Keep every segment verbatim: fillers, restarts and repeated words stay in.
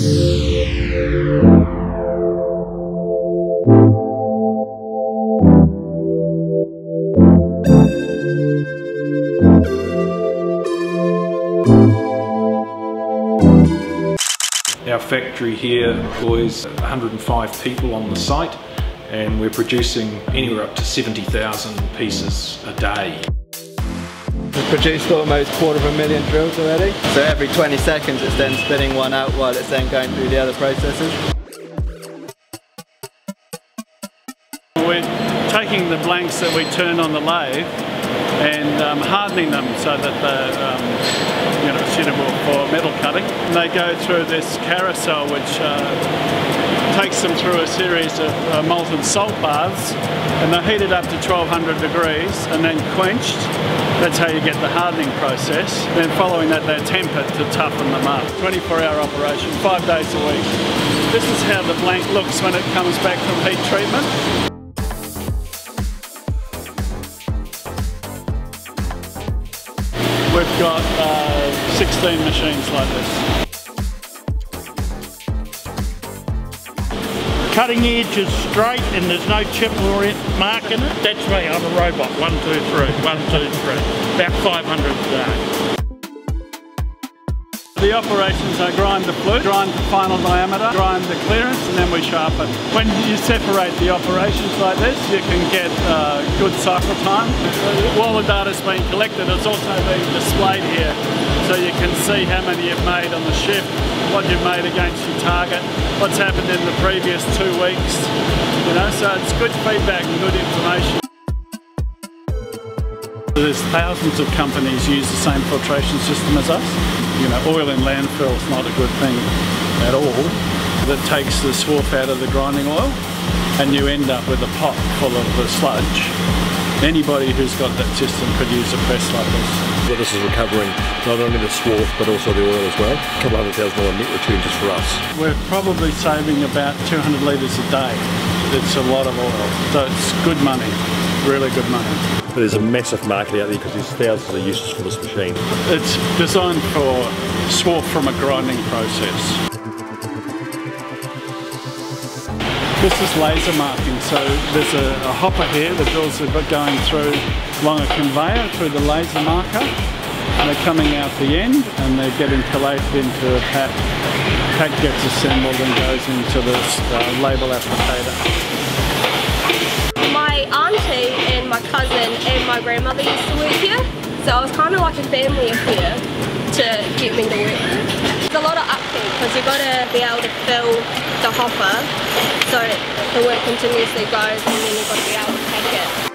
Our factory here employs one hundred and five people on the site, and we're producing anywhere up to seventy thousand pieces a day. We've produced almost a quarter of a million drills already. So every twenty seconds it's then spinning one out while it's then going through the other processes. We're taking the blanks that we turn on the lathe and um, hardening them so that they're um, you know, suitable for metal cutting. And they go through this carousel which uh, takes them through a series of uh, molten salt baths, and they're heated up to twelve hundred degrees and then quenched. That's how you get the hardening process. Then following that they're tempered to toughen them up. twenty-four hour operation, five days a week. This is how the blank looks when it comes back from heat treatment. We've got uh, sixteen machines like this. Cutting edge is straight and there's no chip or mark in it. That's me, I'm a robot. One, two, three, one, two, three. About five hundred a day. The operations are grind the flute, grind the final diameter, grind the clearance, and then we sharpen. When you separate the operations like this, you can get uh, good cycle time. While the data's being collected, it's also being displayed here, so you can see how many you've made on the shift, what you've made against your target, what's happened in the previous two weeks. You know, so it's good feedback and good information. There's thousands of companies use the same filtration system as us. You know, oil in landfill is not a good thing at all. That takes the swarf out of the grinding oil and you end up with a pot full of the sludge. Anybody who's got that system could use a press like this. Well, this is recovering not only the swarf but also the oil as well. A couple hundred thousand dollar net return just for us. We're probably saving about two hundred litres a day. It's a lot of oil, so it's good money, really good money. But there's a massive market out there because there's thousands of uses for this machine. It's designed for swarf from a grinding process. This is laser marking, so there's a, a hopper here, the drills are going through along a conveyor through the laser marker, and they're coming out the end and they're getting collated into a pack. Pack gets assembled and goes into this uh, label applicator. My auntie and my cousin and my grandmother used to work here, so I was kind of like a family affair to get me to work. There's a lot of upkeep because you've got to be able to fill the hopper so the work continuously goes, and then you've got to be able to pack it.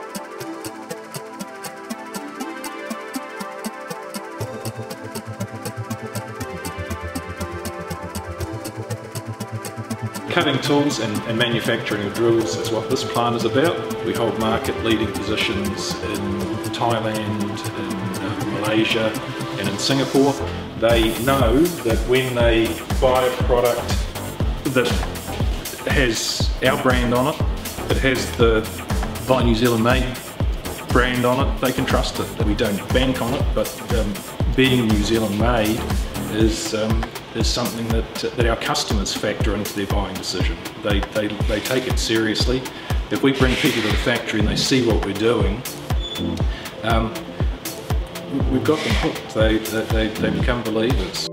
Cutting tools and, and manufacturing of drills is what this plant is about. We hold market leading positions in Thailand, in uh, Malaysia and in Singapore. They know that when they buy a product that has our brand on it, that has the Buy New Zealand Made brand on it, they can trust it. We don't bank on it, but um, being New Zealand made is um, is something that that our customers factor into their buying decision. They, they, they take it seriously. If we bring people to the factory and they see what we're doing, um, we've got them hooked. They, they, they become believers.